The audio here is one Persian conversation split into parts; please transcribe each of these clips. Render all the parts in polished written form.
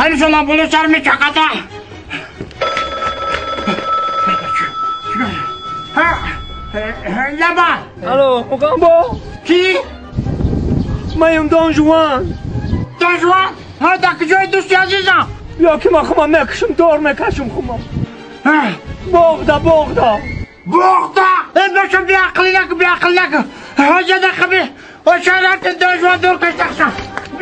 ولی شما بلو سر می چقدر لبا الو مگامبو کی؟ مایم دان جوان ها در کجای دوستی عزیزم یا که ما خمام مکشم دور مکشم خمام بغدا این بشم بی عقلی نکن حاجه در خبی و شهرت دان جوان دور کشتخشم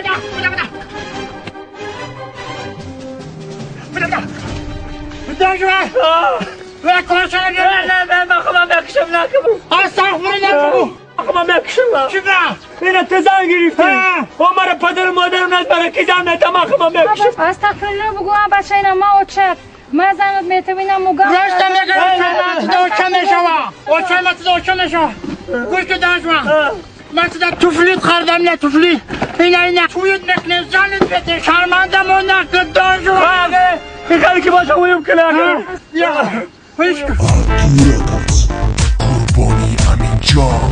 بدا دان جوان و کلاشم نه ما خمام مکشم نکبو استغفر الله خمام مکشم چرا؟ این اتزان گرفتیم و مرا پدر مادرم نز برای کی زن نتا ما خمام مکشم استغفر الله بگو بچه اینا ما اوچت ما زنت میتوینم مگم راست میگم اوچه نشوا گوش که دان جوان مثلا توفلیت خردم نه توفلی اینا تویت نکنه زنت بده شرمندم و نکن دان جوان این خیلی که باشه ویم کلاکم یا خوش کن قربانی امین جان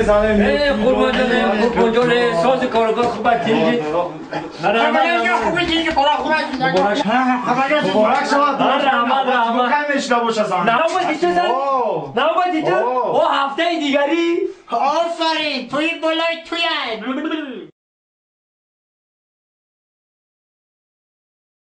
قربان جانم قربان جانم ساز کارگاه خوبه تیجی خبرنگار خوبی دیگه برا خوبه مبارک شود رحمت کمش نباشه زن نوبتی تو زن نوبتی تو او هفته دیگری آفرین توی بالای توی